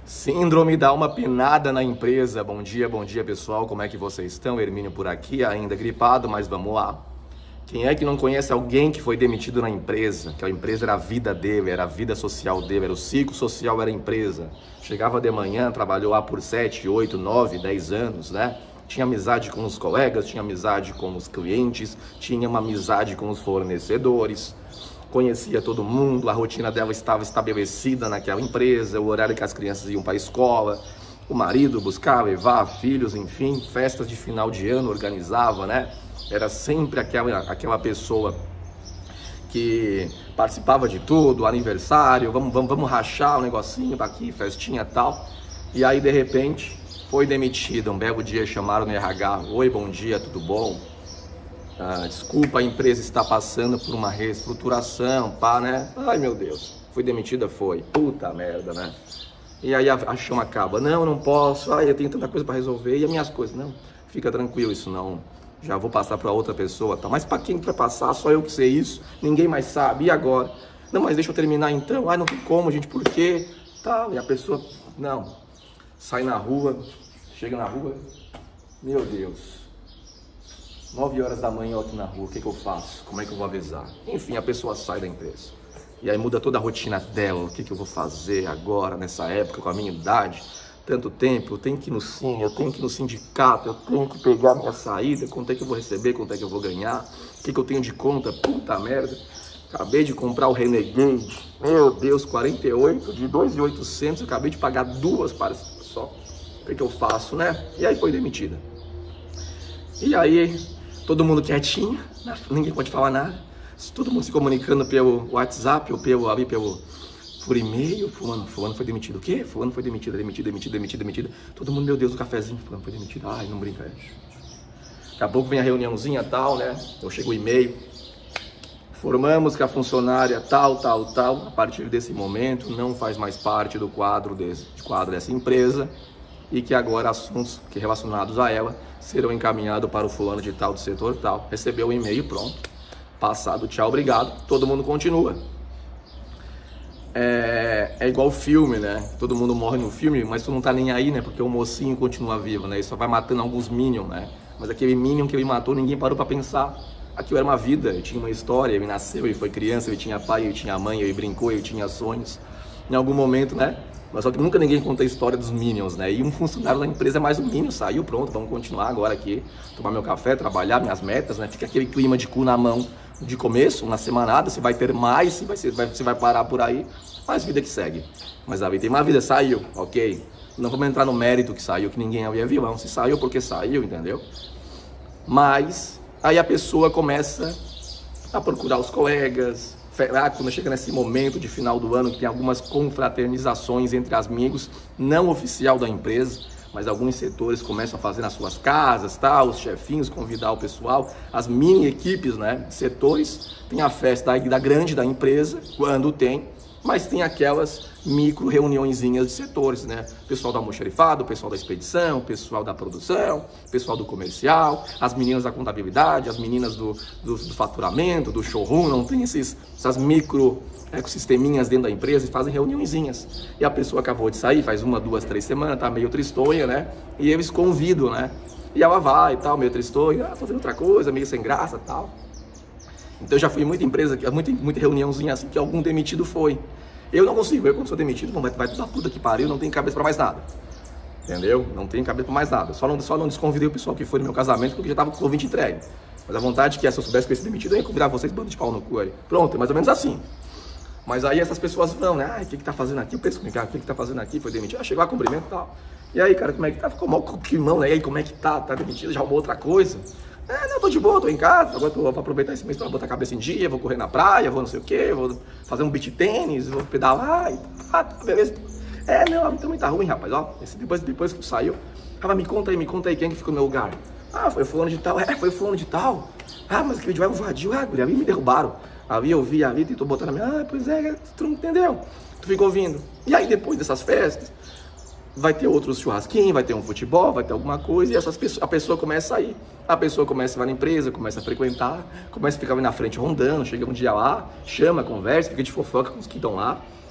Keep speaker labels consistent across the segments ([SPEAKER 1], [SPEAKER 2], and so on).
[SPEAKER 1] Síndrome dá uma penada na empresa. Bom dia pessoal, como é que vocês estão? Hermínio por aqui, ainda gripado, mas vamos lá. Quem é que não conhece alguém que foi demitido na empresa? Que a empresa era a vida dele, era a vida social dele, era o ciclo social, era a empresa. Chegava de manhã, trabalhou lá por 7, 8, 9, 10 anos, né? Tinha amizade com os colegas, tinha amizade com os clientes, tinha uma amizade com os fornecedores. Conhecia todo mundo, a rotina dela estava estabelecida naquela empresa, o horário que as crianças iam para a escola, o marido buscar, levar filhos, enfim, festas de final de ano organizava, né? Era sempre aquela pessoa que participava de tudo, aniversário, vamos rachar um negocinho para aqui, festinha e tal. E aí, de repente, foi demitida. Um belo dia chamaram no RH, oi, bom dia, tudo bom? Desculpa, a empresa está passando por uma reestruturação, pá, né? Ai, meu Deus, fui demitida, foi. Puta merda, né? E aí a chama acaba. Não posso, eu tenho tanta coisa para resolver. E as minhas coisas? Não, fica tranquilo, isso não. Já vou passar para outra pessoa, tá? Mas para quem vai passar? Só eu que sei isso, ninguém mais sabe. E agora? Não, mas deixa eu terminar então. Ai, não tem como, gente, por quê? Tá, e a pessoa, não. Sai na rua, chega na rua, meu Deus. 9 horas da manhã eu aqui na rua, o que eu faço? Como é que eu vou avisar? Enfim, a pessoa sai da empresa. E aí muda toda a rotina dela, o que eu vou fazer agora, nessa época, com a minha idade, tanto tempo, eu tenho que ir no cine, eu tenho que ir no sindicato, eu tenho que pegar minha saída, quanto é que eu vou receber, quanto é que eu vou ganhar, o que eu tenho de conta, puta merda. Acabei de comprar o Renegade, meu Deus, 48 de 2.800, acabei de pagar 2 para só. O que eu faço, né? E aí foi demitida. E aí, todo mundo quietinho, ninguém pode falar nada, todo mundo se comunicando pelo WhatsApp ou por e-mail. Fulano foi demitido. O quê? Fulano foi demitido. Todo mundo, meu Deus, o cafezinho, fulano foi demitido. Ai, não brinca. Daqui a pouco vem a reuniãozinha tal, né? Então chega o e-mail. Formamos que a funcionária tal, a partir desse momento não faz mais parte do quadro dessa empresa e que agora assuntos que relacionados a ela serão encaminhados para o fulano de tal, do setor tal. Recebeu o e-mail, pronto. Passado, tchau, obrigado. Todo mundo continua. É igual filme, né? Todo mundo morre no filme, mas tu não tá nem aí, né? Porque o mocinho continua vivo, né? Ele só vai matando alguns minions, né? Mas aquele minion que ele matou, ninguém parou pra pensar. Aquilo era uma vida, ele tinha uma história, ele nasceu, ele foi criança, ele tinha pai, ele tinha mãe, ele brincou, ele tinha sonhos. Em algum momento, né? Mas só que nunca ninguém conta a história dos Minions, né? E um funcionário da empresa é mais um Minion, saiu, pronto, vamos continuar agora aqui, tomar meu café, trabalhar, minhas metas, né? Fica aquele clima de cu na mão de começo, na semanada, se vai ter mais, se vai parar por aí, mas vida que segue. Mas a vida tem uma vida, saiu, ok? Não vamos entrar no mérito que saiu, que ninguém havia vilão, se saiu porque saiu, entendeu? Mas aí a pessoa começa a procurar os colegas. Quando chega nesse momento de final do ano, que tem algumas confraternizações entre amigos, não oficial da empresa, mas alguns setores começam a fazer nas suas casas, tá? Os chefinhos convidar o pessoal, as mini equipes, né? Setores, tem a festa da grande da empresa, quando tem, mas tem aquelas micro reuniõezinhas de setores, né? Pessoal do almoxarifado, pessoal da expedição, pessoal da produção, pessoal do comercial, as meninas da contabilidade, as meninas do faturamento, do showroom, não tem essas micro ecossisteminhas dentro da empresa e fazem reuniõezinhas. E a pessoa acabou de sair, faz 1, 2, 3 semanas, tá meio tristonha, né? E eles convidam, né? E ela vai e tal, meio tristonha, tô fazendo outra coisa, meio sem graça e tal. Então eu já fui em muita empresa, muita reuniãozinha assim, que algum demitido foi. Eu não consigo, quando sou demitido, vai tudo da puta que pariu, não tenho cabeça pra mais nada. Entendeu? Não tenho cabeça pra mais nada. Só não desconvidei o pessoal que foi no meu casamento, porque já tava com o convite entregue. Mas a vontade que se eu soubesse que eu ia ser demitido, eu ia convidar vocês, bando de pau no cu aí. Pronto, é mais ou menos assim. Mas aí essas pessoas vão, né? O que tá fazendo aqui? Eu penso comigo, o que tá fazendo aqui? Foi demitido? Chegou a cumprimento e tal. E aí, cara, como é que tá? Ficou mal com o climão, né? E aí, como é que tá? Tá demitido? Já arrumou outra coisa? Não, tô de boa, tô em casa, agora vou aproveitar esse mês pra botar a cabeça em dia, vou correr na praia, vou não sei o que, vou fazer um beach tênis, vou pedalar e tá, beleza. Não, a vida também tá ruim, rapaz, ó, depois que tu saiu, mas me conta aí, quem que ficou no meu lugar? Foi fulano de tal, foi fulano de tal, mas aquele dia invadiu, guri, ali me derrubaram, ali eu vi, ali tentou botar na minha, pois é, tu não entendeu, tu ficou ouvindo. E aí depois dessas festas, vai ter outros churrasquinhos, vai ter um futebol, vai ter alguma coisa, e a pessoa começa a ir. A pessoa começa a ir na empresa, começa a frequentar, começa a ficar ali na frente rondando, chega um dia lá, chama, conversa, fica de fofoca com os que estão lá.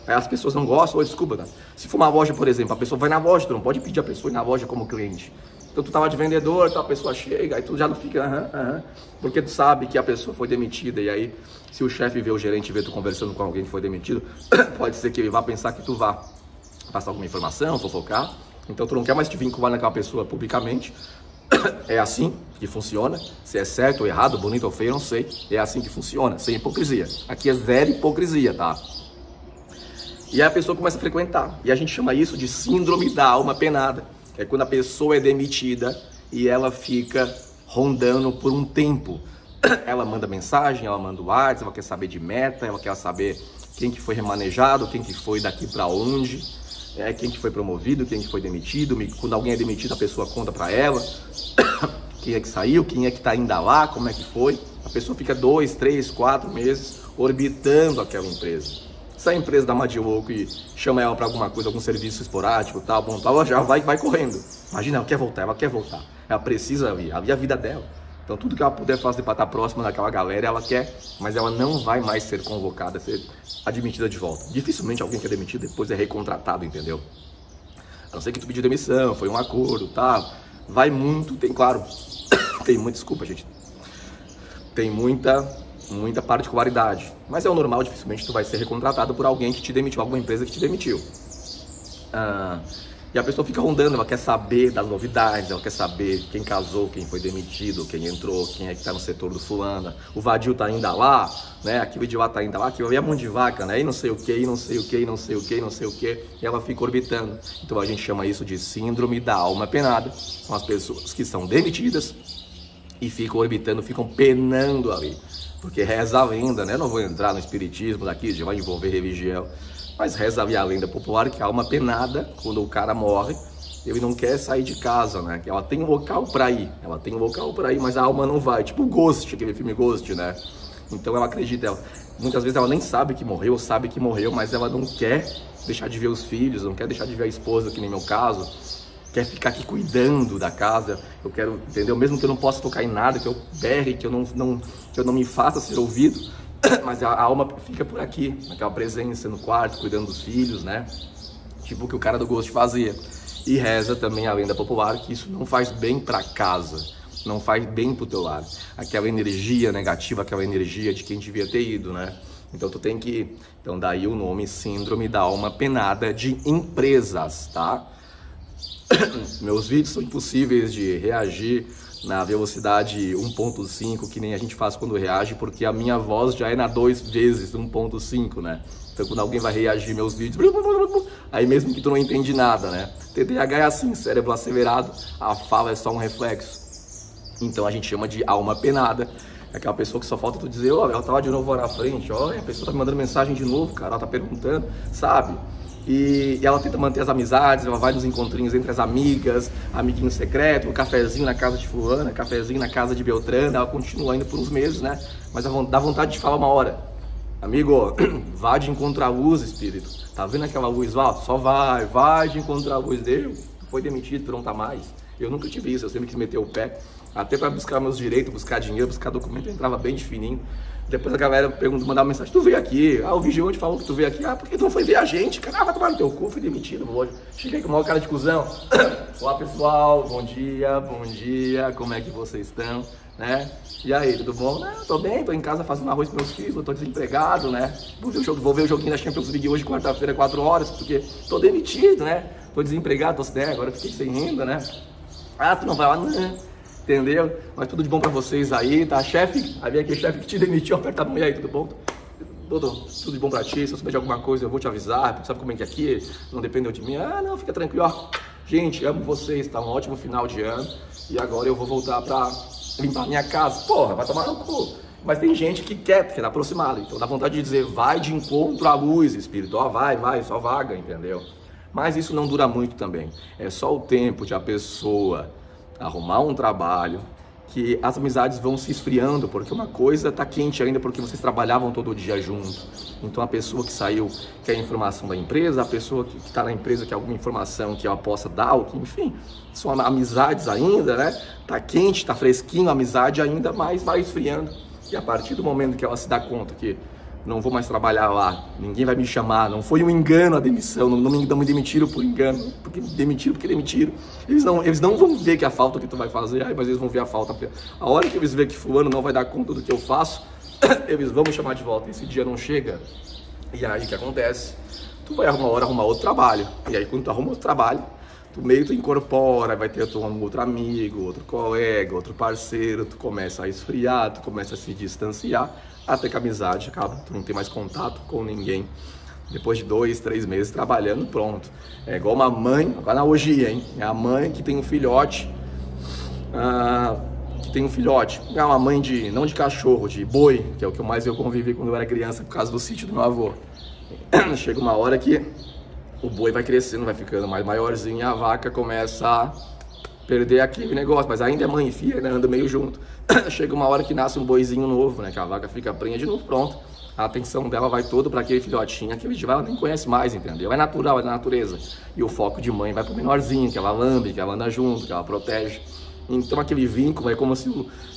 [SPEAKER 1] Aí as pessoas não gostam, ou desculpa, tá? Se for uma loja, por exemplo, a pessoa vai na loja, tu não pode pedir a pessoa ir na loja como cliente. Então tu tava de vendedor, então a pessoa chega, aí tu já não fica, porque tu sabe que a pessoa foi demitida, e aí se o chefe vê, o gerente vê tu conversando com alguém que foi demitido, pode ser que ele vá pensar que tu vá passar alguma informação, fofocar, então tu não quer mais te vincular naquela pessoa publicamente. É assim que funciona, se é certo ou errado, bonito ou feio, não sei, é assim que funciona, sem hipocrisia. Aqui é zero hipocrisia, tá? E aí a pessoa começa a frequentar. E a gente chama isso de síndrome da alma penada. Que é quando a pessoa é demitida e ela fica rondando por um tempo. Ela manda mensagem, ela manda o WhatsApp, ela quer saber de meta, ela quer saber quem que foi remanejado, quem que foi daqui para onde, quem que foi promovido, quem que foi demitido. Quando alguém é demitido, a pessoa conta para ela quem é que saiu, quem é que tá ainda lá, como é que foi. A pessoa fica 2, 3, 4 meses orbitando aquela empresa. Se a empresa dá uma de louco e chama ela para alguma coisa, algum serviço esporádico, tal, bom, tal, ela já vai correndo. Imagina, ela quer voltar. Ela precisa vir a vida dela. Então tudo que ela puder fazer para estar próxima daquela galera, ela quer, mas ela não vai mais ser convocada, ser admitida de volta. Dificilmente alguém que é demitido depois é recontratado, entendeu? A não ser que tu pediu demissão, foi um acordo, tal. Vai muito, claro, tem muita, desculpa, gente. Tem muita particularidade, mas é o normal, dificilmente tu vai ser recontratado por alguém que te demitiu, alguma empresa que te demitiu. E a pessoa fica rondando, ela quer saber das novidades, ela quer saber quem casou, quem foi demitido, quem entrou, quem é que tá no setor do fulano, o vadio tá ainda lá, né, aquele de lá tá ainda lá, aquilo ali é mão de vaca, né, e não sei o que, e não sei o que, e não sei o que, e não sei o que, e ela fica orbitando. Então a gente chama isso de síndrome da alma penada. São as pessoas que são demitidas e ficam orbitando, ficam penando ali. Porque reza a lenda, né? Não vou entrar no espiritismo daqui, já vai envolver religião, mas reza a lenda popular que a alma penada, quando o cara morre, ele não quer sair de casa, né? Ela tem um local pra ir, mas a alma não vai. Tipo o Ghost, aquele filme Ghost, né? Então ela acredita, muitas vezes ela nem sabe que morreu, mas ela não quer deixar de ver os filhos, não quer deixar de ver a esposa, que nem meu caso. Quer ficar aqui cuidando da casa, eu quero, entendeu? Mesmo que eu não possa tocar em nada, que eu berre, que eu não me faça ser ouvido, mas a alma fica por aqui, naquela presença no quarto, cuidando dos filhos, né? Tipo o que o cara do Ghost fazia. E reza também a lenda popular que isso não faz bem pra casa, não faz bem pro teu lar. Aquela energia negativa, aquela energia de quem devia ter ido, né? Então tu tem que... Então daí o nome síndrome da alma penada de empresas, tá? Meus vídeos são impossíveis de reagir na velocidade 1.5, que nem a gente faz quando reage, porque a minha voz já é na 2 vezes 1.5, né? Então quando alguém vai reagir meus vídeos, aí mesmo que tu não entende nada, né? TDAH é assim, cérebro acelerado, a fala é só um reflexo. Então a gente chama de alma penada. É aquela pessoa que só falta tu dizer, ó, ela tava de novo lá na frente, ó, a pessoa tá me mandando mensagem de novo, cara, ela tá perguntando, sabe? E ela tenta manter as amizades, ela vai nos encontrinhos entre as amigas, amiguinho secreto, um cafezinho na casa de fulana, cafezinho na casa de Beltrana, ela continua ainda por uns meses, né? Mas dá vontade de falar uma hora. Amigo, vá de encontro à luz, espírito. Tá vendo aquela luz lá? Só vai de encontro à luz dele. Foi demitido, tu não tá mais. Eu nunca tive isso, eu sempre quis meter o pé. Até para buscar meus direitos, buscar dinheiro, buscar documento, eu entrava bem de fininho. Depois a galera pergunta, mandava mensagem, tu veio aqui? Ah, o Vigiante falou que tu veio aqui. Ah, por que tu não foi ver a gente? Cara, ah, vai tomar no teu cu, fui demitido hoje. Cheguei com o maior cara de cuzão. Olá, pessoal, bom dia, como é que vocês estão, né? E aí, tudo bom? Não, tô bem, tô em casa fazendo arroz pros meus filhos, tô desempregado, né? Vou ver o joguinho da Champions League hoje, quarta-feira, 4 horas, porque tô demitido, né? Tô desempregado, agora fiquei sem renda, né? Ah, tu não vai lá, não. Entendeu? Mas tudo de bom pra vocês aí, tá? Chefe, havia aquele chefe que te demitiu, aperta a mão, e aí, tudo bom? Tudo de bom pra ti, se eu souber de alguma coisa eu vou te avisar, sabe como é que é aqui, não dependeu de mim. Ah, não, fica tranquilo, ó. Gente, amo vocês, tá um ótimo final de ano, e agora eu vou voltar pra limpar minha casa. Porra, vai tomar no cu. Mas tem gente que quer aproximado, então dá vontade de dizer, vai de encontro à luz, espírito, ó, vai, só vaga, entendeu? Mas isso não dura muito também, é só o tempo de a pessoa arrumar um trabalho, que as amizades vão se esfriando, porque uma coisa tá quente ainda porque vocês trabalhavam todo dia junto. Então a pessoa que saiu quer informação da empresa, a pessoa que está na empresa quer alguma informação que ela possa dar, ou que, enfim, são amizades ainda, né? Tá quente, tá fresquinho, a amizade ainda mais vai esfriando. E a partir do momento que ela se dá conta que não vou mais trabalhar lá, ninguém vai me chamar, não foi um engano a demissão, não me demitiram por engano, porque demitiram. Eles não vão ver que a falta que tu vai fazer, mas eles vão ver a falta. A hora que eles verem que fulano não vai dar conta do que eu faço, eles vão me chamar de volta. Esse dia não chega, e aí o que acontece? Tu vai arrumar outro trabalho, e aí quando tu arruma outro trabalho, tu meio tu incorpora, vai ter um outro amigo, outro colega, outro parceiro, tu começa a esfriar, tu começa a se distanciar, até que a amizade acaba, tu não tem mais contato com ninguém. Depois de 2, 3 meses trabalhando, pronto. É igual uma mãe, agora na orgia, hein? É a mãe que tem um filhote, é uma mãe não de cachorro, de boi, que é o que mais eu convivi quando eu era criança, por causa do sítio do meu avô. Chega uma hora que o boi vai crescendo, vai ficando mais maiorzinho e a vaca começa a perder aquele negócio, mas ainda é mãe e filha, né? Anda meio junto. Chega uma hora que nasce um boizinho novo, né? Que a vaca fica prenha de novo, pronto. A atenção dela vai toda para aquele filhotinho, aquele de ela nem conhece mais, entendeu? É natural, é da natureza. E o foco de mãe vai pro menorzinho, que ela lambe, que ela anda junto, que ela protege. Então aquele vínculo é como se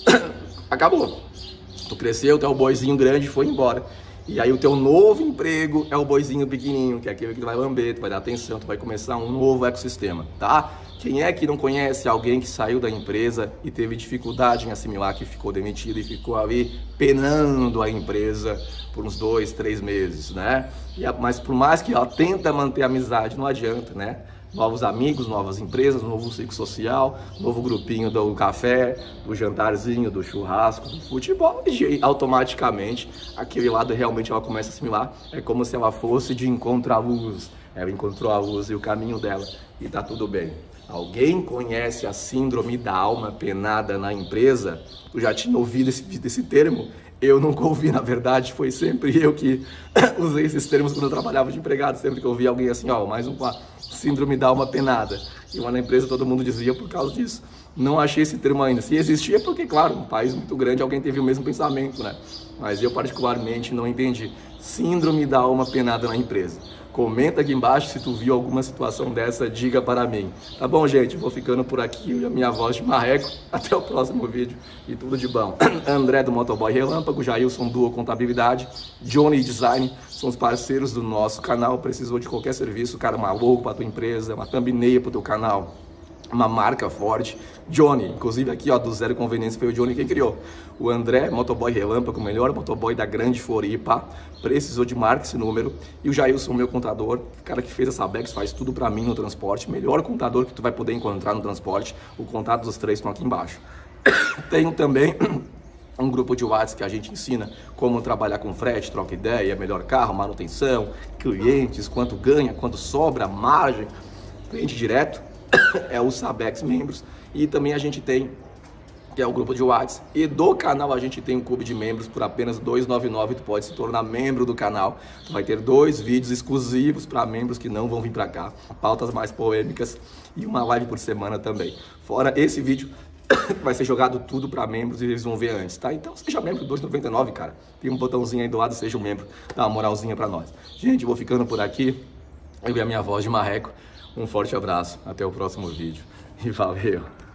[SPEAKER 1] acabou. Tu cresceu, tu é o boizinho grande e foi embora. E aí o teu novo emprego é o boizinho pequenininho, que é aquele que tu vai lamber, tu vai dar atenção, tu vai começar um novo ecossistema, tá? Quem é que não conhece alguém que saiu da empresa e teve dificuldade em assimilar que ficou demitido e ficou ali penando a empresa por uns 2, 3 meses, né? Mas por mais que ela tenta manter a amizade, não adianta, né? Novos amigos, novas empresas, novo ciclo social, novo grupinho do café, do jantarzinho, do churrasco, do futebol, e automaticamente aquele lado realmente ela começa a assimilar. É como se ela fosse de encontro à luz. Ela encontrou a luz e o caminho dela e tá tudo bem. Alguém conhece a síndrome da alma penada na empresa? Tu já tinha ouvido esse termo? Eu nunca ouvi, na verdade, foi sempre eu que usei esses termos quando eu trabalhava de empregado, sempre que eu ouvia alguém assim, ó, mais uma síndrome da alma penada. E lá na empresa todo mundo dizia por causa disso. Não achei esse termo ainda. Se existia, porque, claro, um país muito grande, alguém teve o mesmo pensamento, né? Mas eu, particularmente, não entendi. Síndrome da alma penada na empresa. Comenta aqui embaixo se tu viu alguma situação dessa, diga para mim. Tá bom, gente? Vou ficando por aqui. A minha voz de marreco. Até o próximo vídeo e tudo de bom. André do Motoboy Relâmpago, Jailson Duo Contabilidade, Johnny Design, são os parceiros do nosso canal. Precisou de qualquer serviço, cara, uma logo para tua empresa, uma thumbnail para o teu canal, uma marca forte. Johnny, inclusive aqui ó, do Zero Conveniência foi o Johnny quem criou. O André, Motoboy Relâmpago, o melhor motoboy da Grande Floripa, precisou de marca esse número. E o Jailson, meu contador, o cara que fez essa Bex, faz tudo pra mim no transporte, melhor contador que tu vai poder encontrar no transporte. O contato dos três estão aqui embaixo. Tenho também um grupo de WhatsApp que a gente ensina como trabalhar com frete, troca ideia, melhor carro, manutenção, clientes, quanto ganha, quanto sobra, margem, cliente direto. É o Sabex Membros. E também a gente tem, que é o grupo de WhatsApp, e do canal a gente tem um clube de membros por apenas R$ 2,99. Tu pode se tornar membro do canal. Tu vai ter 2 vídeos exclusivos para membros que não vão vir para cá, pautas mais polêmicas e uma live por semana também. Fora esse vídeo, vai ser jogado tudo para membros e eles vão ver antes, tá? Então seja membro, R$ 2,99, cara. Tem um botãozinho aí do lado, seja um membro, dá uma moralzinha para nós. Gente, vou ficando por aqui. Eu e a minha voz de marreco. Um forte abraço, até o próximo vídeo e valeu!